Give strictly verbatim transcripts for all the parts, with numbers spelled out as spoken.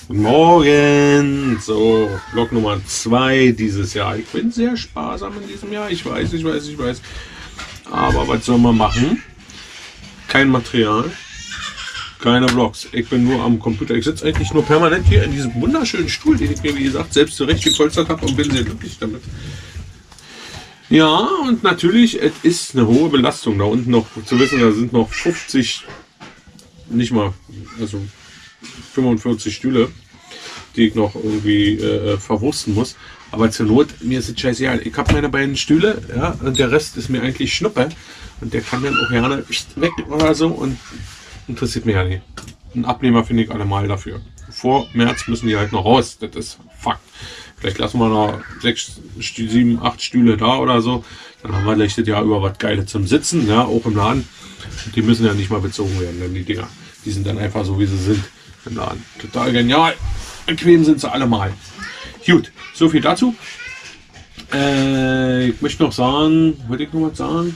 Guten Morgen! So, Vlog Nummer zwei dieses Jahr. Ich bin sehr sparsam in diesem Jahr. Ich weiß, ich weiß, ich weiß. Aber was soll man machen? Kein Material, keine Vlogs. Ich bin nur am Computer. Ich sitze eigentlich nur permanent hier in diesem wunderschönen Stuhl, den ich mir, wie gesagt, selbst zurecht gepolstert habe und bin sehr glücklich damit. Ja, und natürlich, es ist eine hohe Belastung. Da unten noch zu wissen, da sind noch fünfzig, nicht mal, also fünfundvierzig Stühle, die ich noch irgendwie äh, verwursten muss. Aber zur Not, mir ist es scheißegal. Ich habe meine beiden Stühle, ja, und der Rest ist mir eigentlich Schnuppe. Und der kann dann auch gerne weg oder so und interessiert mich ja nicht. Ein Abnehmer finde ich allemal dafür. Vor März müssen die halt noch raus. Das ist Fakt. Vielleicht lassen wir noch sechs, sieben, acht Stühle da oder so. Dann haben wir gleich das Jahr über was Geiles zum Sitzen, ja, auch im Laden. Und die müssen ja nicht mal bezogen werden, denn die Dinger, die sind dann einfach so, wie sie sind im Laden. Total genial. Bequem sind sie alle mal. Gut, so viel dazu. Äh, ich möchte noch sagen, wollte ich noch was sagen?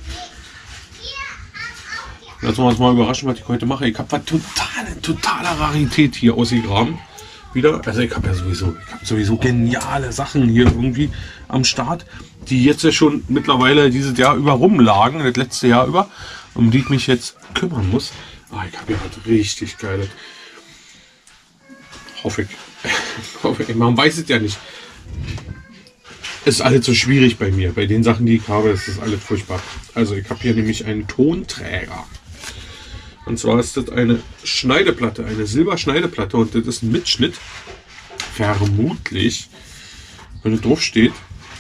Lassen wir uns mal überraschen, was ich heute mache. Ich habe was totale, totale Rarität hier ausgegraben. Wieder. Also ich habe ja sowieso, ich habe sowieso geniale Sachen hier irgendwie am Start, die jetzt ja schon mittlerweile dieses Jahr über rumlagen, das letzte Jahr über, um die ich mich jetzt kümmern muss. Ah, ich habe ja was richtig Geiles. Hoffe ich. Hoffe ich. Man weiß es ja nicht. Es ist alles so schwierig bei mir. Bei den Sachen, die ich habe, ist das alles furchtbar. Also ich habe hier nämlich einen Tonträger. Und zwar ist das eine Schneideplatte, eine Silberschneideplatte. Und das ist ein Mitschnitt. Vermutlich, wenn es drauf steht,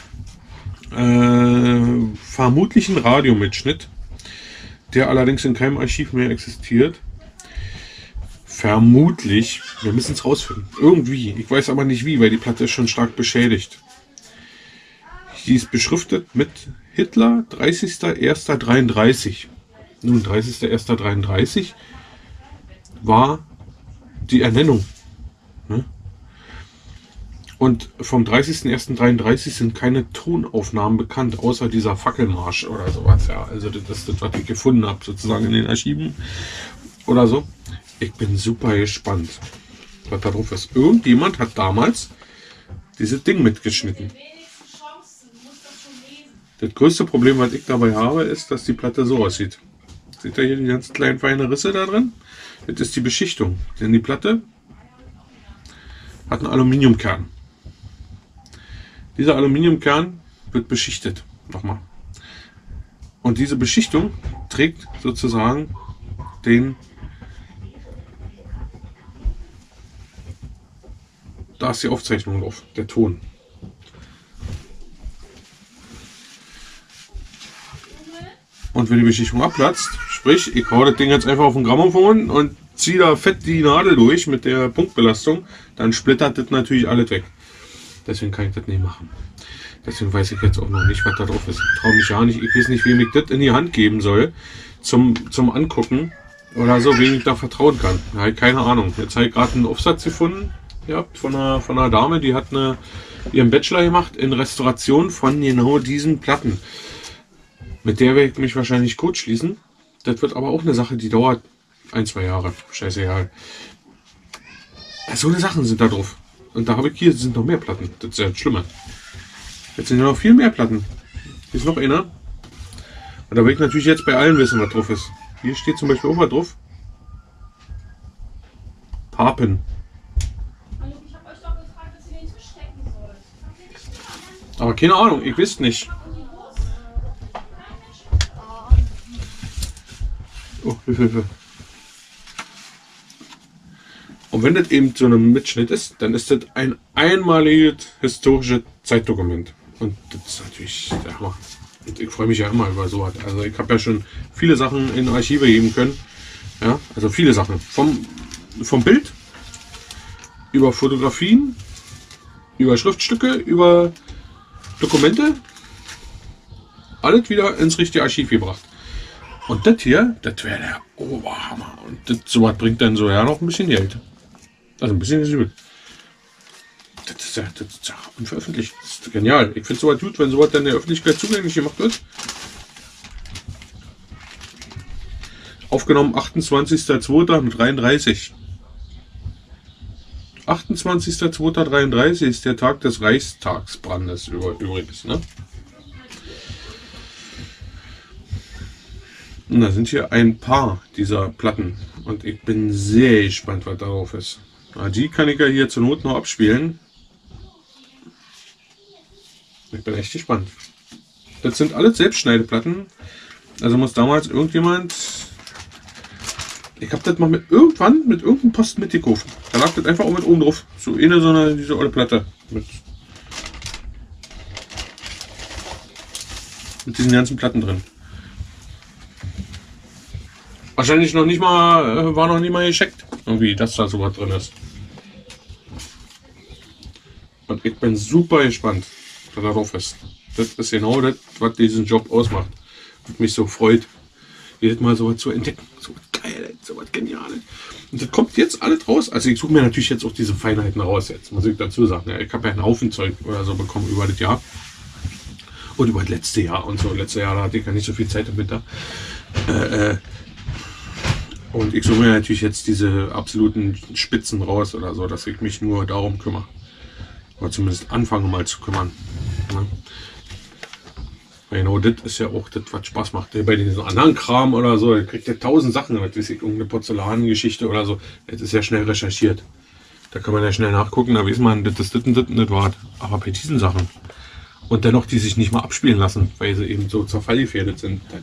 äh, vermutlich ein Radiomitschnitt, der allerdings in keinem Archiv mehr existiert. Vermutlich. Wir müssen es rausfinden. Irgendwie. Ich weiß aber nicht wie, weil die Platte ist schon stark beschädigt. Die ist beschriftet mit Hitler, dreißigster erster dreiunddreißig. Nun, dreißigster erster dreiunddreißig war die Ernennung. Ne? Und vom dreißigster erster dreiunddreißig sind keine Tonaufnahmen bekannt, außer dieser Fackelmarsch oder sowas. Ja, also das ist das, was ich gefunden habe, sozusagen in den Archiven oder so. Ich bin super gespannt, was da drauf ist. Irgendjemand hat damals dieses Ding mitgeschnitten. Das größte Problem, was ich dabei habe, ist, dass die Platte so aussieht. Seht ihr hier die ganz kleinen feinen Risse da drin? Das ist die Beschichtung. Denn die Platte hat einen Aluminiumkern. Dieser Aluminiumkern wird beschichtet. Nochmal. Und diese Beschichtung trägt sozusagen den... Da ist die Aufzeichnung drauf, der Ton. Und wenn die Beschichtung abplatzt, sprich, ich hau das Ding jetzt einfach auf den Grammophon und ziehe da fett die Nadel durch mit der Punktbelastung, dann splittert das natürlich alles weg. Deswegen kann ich das nicht machen. Deswegen weiß ich jetzt auch noch nicht, was da drauf ist. Ich traue mich ja nicht, ich weiß nicht, wem ich das in die Hand geben soll, zum, zum Angucken oder so, wem ich da vertrauen kann. Ja, ich keine Ahnung. Jetzt habe ich gerade einen Aufsatz gefunden, ja, von, einer, von einer Dame, die hat eine, ihren Bachelor gemacht in Restauration von genau diesen Platten. Mit der werde ich mich wahrscheinlich kurz schließen. Das wird aber auch eine Sache, die dauert ein, zwei Jahre. Scheißegal. So eine Sachen sind da drauf. Und da habe ich hier sind noch mehr Platten. Das ist ja schlimmer. Jetzt sind ja noch viel mehr Platten. Hier ist noch einer. Und da will ich natürlich jetzt bei allen wissen, was drauf ist. Hier steht zum Beispiel auch was drauf. Papen. Ich habe euch doch gefragt, dass ihr den Tisch decken sollt. Aber keine Ahnung, ich weiß nicht. Oh, Hilfe, Hilfe. Und wenn das eben so ein Mitschnitt ist, dann ist das ein einmaliges historisches Zeitdokument. Und das ist natürlich der Hammer. Und ich freue mich ja immer über sowas. Also ich habe ja schon viele Sachen in Archive geben können. Ja, also viele Sachen. Vom, vom Bild, über Fotografien, über Schriftstücke, über Dokumente. Alles wieder ins richtige Archiv gebracht. Und das hier, das wäre der Oberhammer. Und das, sowas bringt dann so ja noch ein bisschen Geld. Also ein bisschen ist übel. Das ist ja, das ist ja unveröffentlicht. Das ist genial. Ich finde sowas gut, wenn sowas dann der Öffentlichkeit zugänglich gemacht wird. Aufgenommen achtundzwanzigster zweiter dreiunddreißig. achtundzwanzigster zweiter dreiunddreißig ist der Tag des Reichstagsbrandes übrigens. Ne? Und da sind hier ein paar dieser Platten. Und ich bin sehr gespannt, was darauf ist. Na, die kann ich ja hier zur Not noch abspielen. Ich bin echt gespannt. Das sind alles Selbstschneideplatten. Also muss damals irgendjemand... Ich habe das mal mit irgendwann mit irgendeinem Posten mitgekauft. Da lag das einfach auch mit oben drauf. So eine so eine diese alte Platte. Mit, mit diesen ganzen Platten drin. Wahrscheinlich noch nicht mal, war noch nicht mal gescheckt, irgendwie, dass da sowas drin ist. Und ich bin super gespannt, was da drauf ist. Das ist genau das, was diesen Job ausmacht. Und mich so freut, jedes Mal sowas zu entdecken. So was geil, so was genial. Und das kommt jetzt alles raus. Also ich suche mir natürlich jetzt auch diese Feinheiten raus jetzt, muss ich dazu sagen. Ja, ich habe ja einen Haufen Zeug oder so bekommen über das Jahr. Und über das letzte Jahr und so. Letztes Jahr da hatte ich ja nicht so viel Zeit im Winter. Äh, äh, Und ich suche mir natürlich jetzt diese absoluten Spitzen raus oder so, dass ich mich nur darum kümmere. Oder zumindest anfange mal zu kümmern. Ne? Genau, das ist ja auch das, was Spaß macht. Bei diesen anderen Kram oder so, da kriegt ihr tausend Sachen, was weiß ich, irgendeine Porzellangeschichte oder so. Das ist ja schnell recherchiert. Da kann man ja schnell nachgucken, da weiß man, das ist das und das und das war. Aber bei diesen Sachen und dennoch, die sich nicht mal abspielen lassen, weil sie eben so zerfallgefährdet sind, das,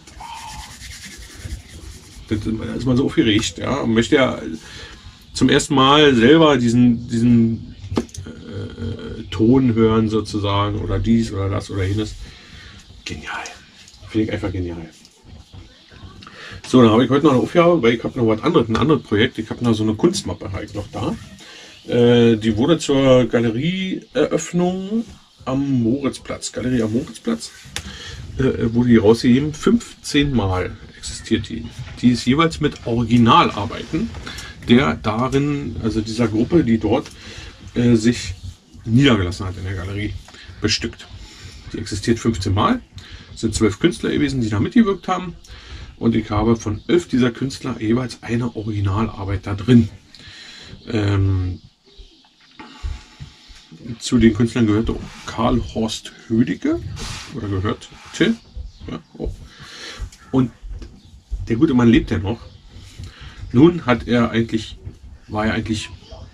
da ist man so aufgeregt, ja, und möchte ja zum ersten Mal selber diesen, diesen äh, Ton hören sozusagen oder dies oder das oder jenes. Genial. Finde ich einfach genial. So, dann habe ich heute noch eine Aufgabe, weil ich habe noch was anderes, ein anderes Projekt. Ich habe noch so eine Kunstmappe halt noch da. Äh, die wurde zur Galerieeröffnung am Moritzplatz, Galerie am Moritzplatz, äh, wurde die rausgegeben, fünfzehn Mal existiert die. Die ist jeweils mit Originalarbeiten der darin, also dieser Gruppe, die dort äh, sich niedergelassen hat in der Galerie, bestückt. Die existiert fünfzehn Mal, es sind zwölf Künstler gewesen, die da mitgewirkt haben und ich habe von elf dieser Künstler jeweils eine Originalarbeit da drin. Ähm, zu den Künstlern gehörte auch Karl Horst Hödicke, oder gehörte, ja, auch. Und der gute Mann lebt ja noch. Nun hat er eigentlich, war er eigentlich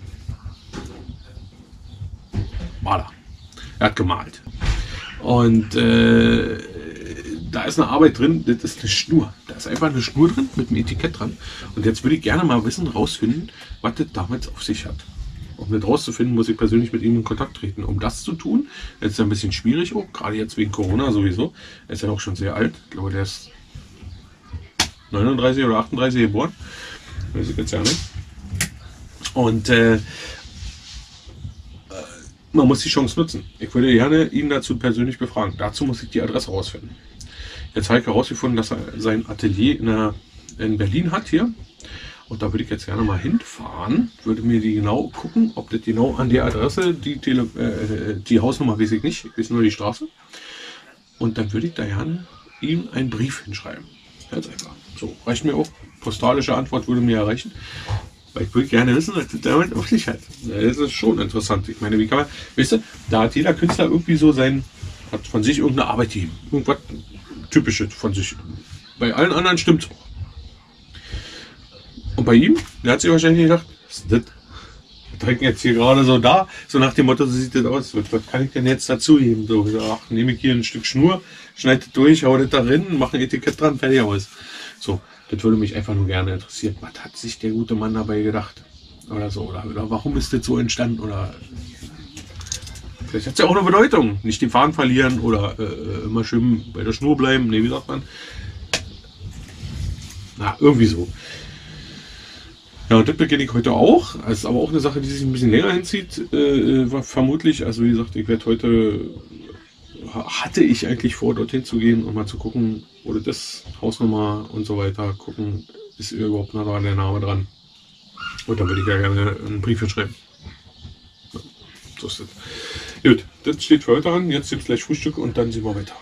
Maler. Er hat gemalt. Und äh, da ist eine Arbeit drin, das ist eine Schnur. Da ist einfach eine Schnur drin mit einem Etikett dran. Und jetzt würde ich gerne mal wissen, rausfinden, was das damals auf sich hat. Um das rauszufinden, muss ich persönlich mit ihm in Kontakt treten. Um das zu tun, das ist ja ein bisschen schwierig auch, gerade jetzt wegen Corona sowieso. Er ist ja auch schon sehr alt. Ich glaube, der ist neununddreißig oder achtunddreißig geboren. Weiß ich jetzt ja nicht. Und äh, man muss die Chance nutzen. Ich würde gerne ihn dazu persönlich befragen. Dazu muss ich die Adresse rausfinden. Jetzt habe ich herausgefunden, dass er sein Atelier in, der, in Berlin hat hier. Und da würde ich jetzt gerne mal hinfahren. Würde mir die genau gucken, ob das genau an der Adresse, die, Tele, äh, die Hausnummer weiß ich nicht, ich weiß nur die Straße. Und dann würde ich da gerne ihm einen Brief hinschreiben. Ganz einfach. So, reicht mir auch. Postalische Antwort würde mir erreichen. Weil ich würde gerne wissen, was das damit auf sich hat. Das ist schon interessant. Ich meine, wie kann man, weißt du, da hat jeder Künstler irgendwie so sein, hat von sich irgendeine Arbeit gegeben. Irgendwas Typisches von sich. Bei allen anderen stimmt es auch. Und bei ihm, der hat sich wahrscheinlich gedacht, was ist das? Wir trinken jetzt hier gerade so da, so nach dem Motto, so sieht das aus. Was, was kann ich denn jetzt dazu geben? So, ach, nehme ich hier ein Stück Schnur, schneide das durch, hau das da drin, mache ein Etikett dran, fertig aus. So, das würde mich einfach nur gerne interessieren. Was hat sich der gute Mann dabei gedacht? Oder so, oder, oder warum ist das so entstanden? Oder vielleicht hat es ja auch eine Bedeutung. Nicht den Faden verlieren oder äh, immer schön bei der Schnur bleiben. Ne, wie sagt man? Na, irgendwie so. Ja, und das beginne ich heute auch. Das ist aber auch eine Sache, die sich ein bisschen länger hinzieht, äh, vermutlich. Also wie gesagt, ich werde heute, hatte ich eigentlich vor, dorthin zu gehen und mal zu gucken, oder das Hausnummer und so weiter, gucken, ist überhaupt noch der Name dran. Und dann würde ich ja gerne einen Brief hinschreiben. Ja, so ist das. Gut, das steht für heute an. Jetzt gibt es gleich Frühstück und dann sehen wir weiter.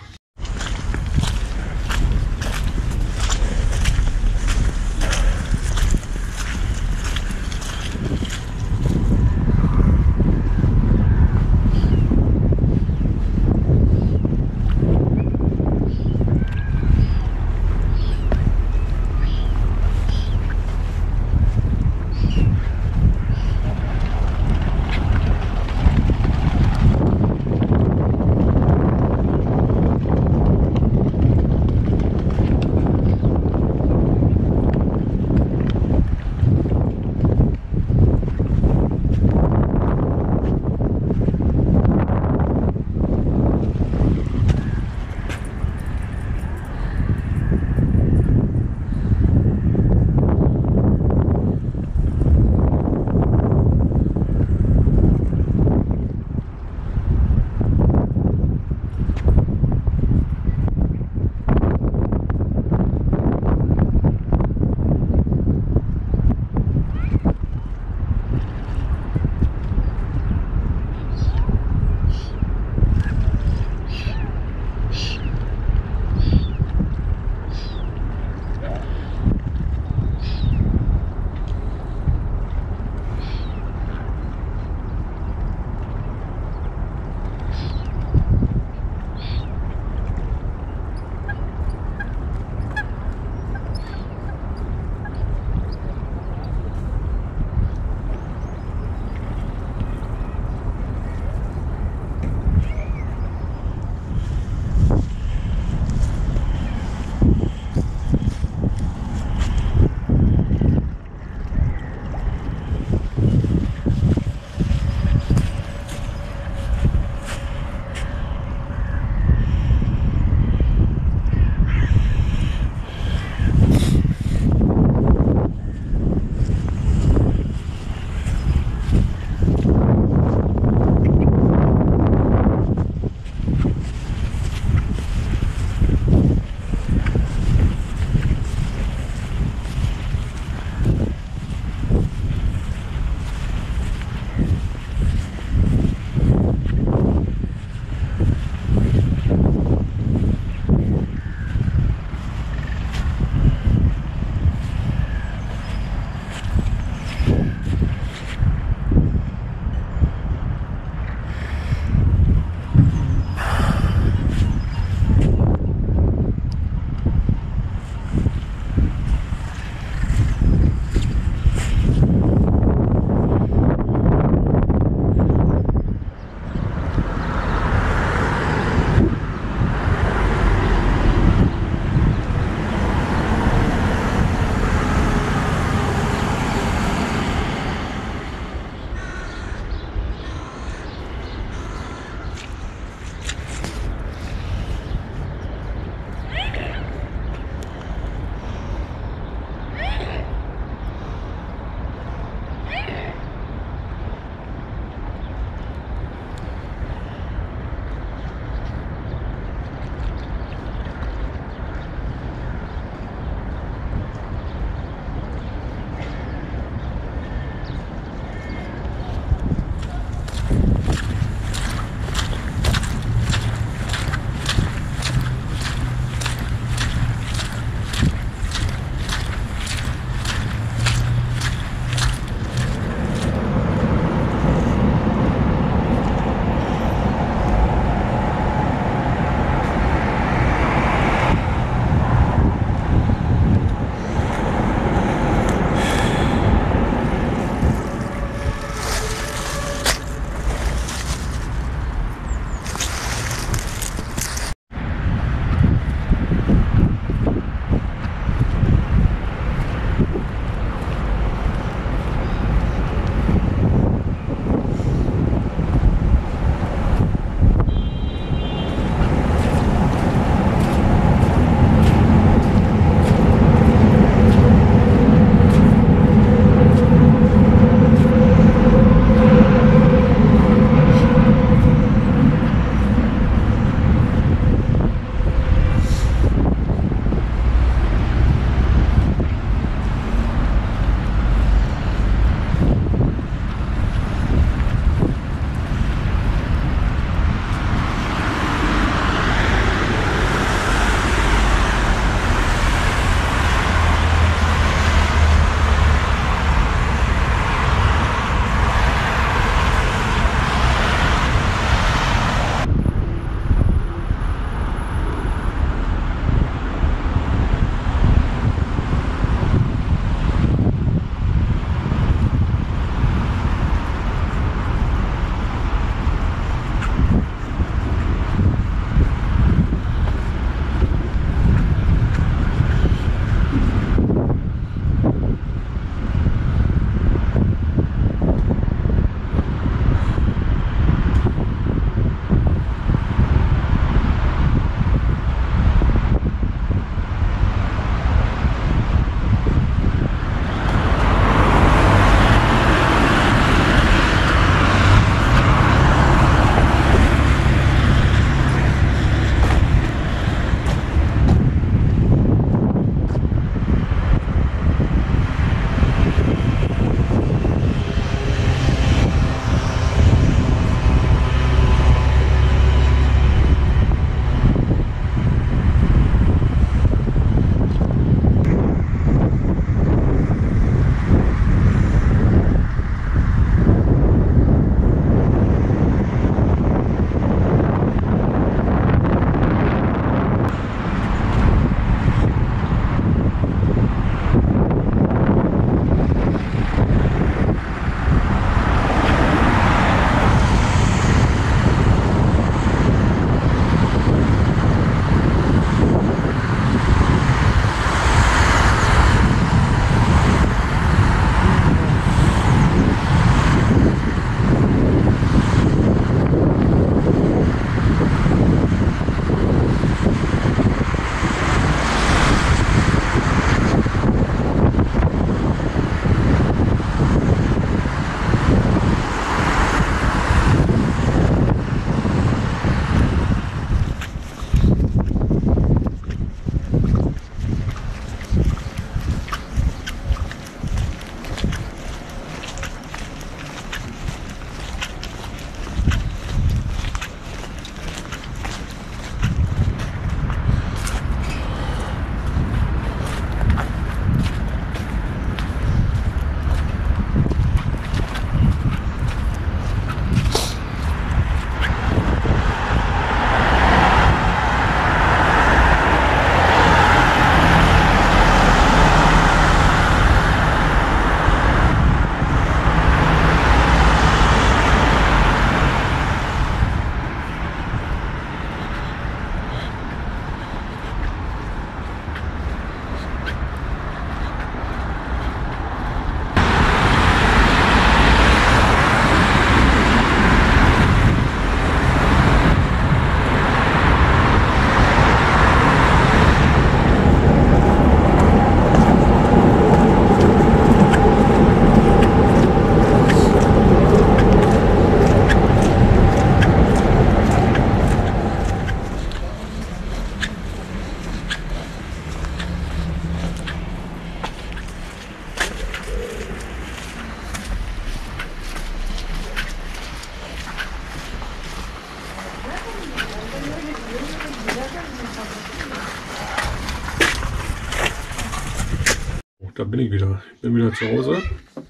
bin ich wieder. Ich bin wieder zu Hause.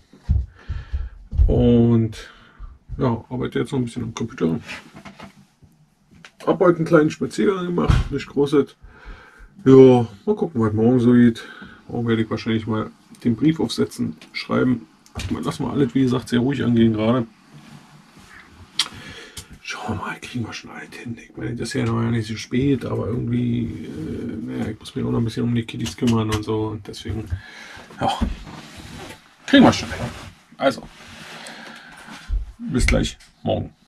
Und ja, arbeite jetzt noch ein bisschen am Computer. Hab heute einen kleinen Spaziergang gemacht, nicht großes. Ja, mal gucken, was morgen so geht. Morgen werde ich wahrscheinlich mal den Brief aufsetzen, schreiben. Lass mal alles, wie gesagt, sehr ruhig angehen gerade. Schauen wir mal, kriegen wir schon alles hin. Ich meine, das ist ja noch ja nicht so spät, aber irgendwie, äh, naja, ich muss mich auch noch ein bisschen um die Kiddies kümmern und so. Und deswegen, ja, kriegen wir schon hin. Also, bis gleich morgen.